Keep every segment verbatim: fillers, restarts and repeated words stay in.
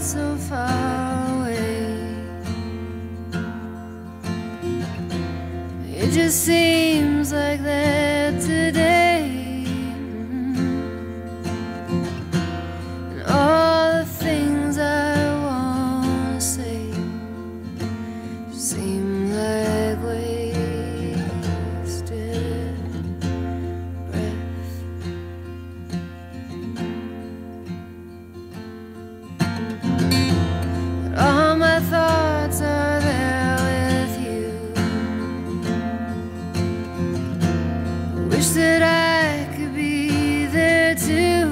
so far away. It just seems like that today. And all the things I want to say just seem like wasted breath. But all my thoughts are there with you. I wish that I could be there too.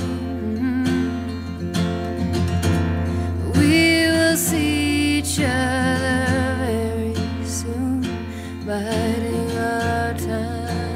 We will see each other very soon, biding our time.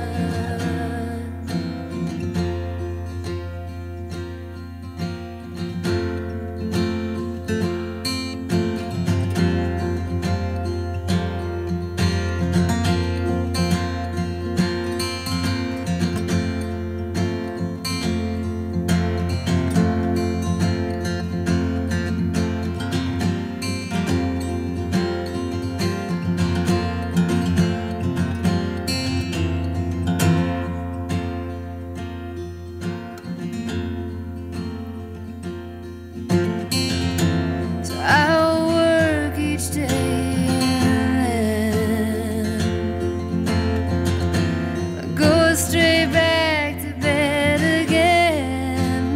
I'll work each day and then I go straight back to bed again.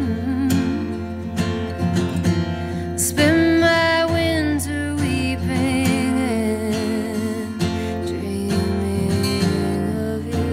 Spend my winter weeping and dreaming of you.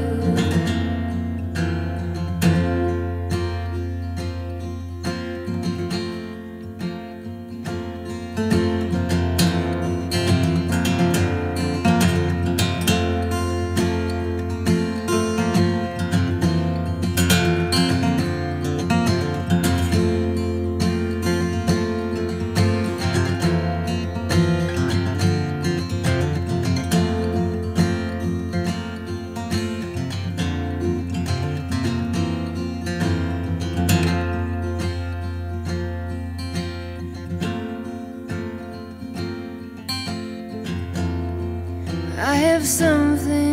I have something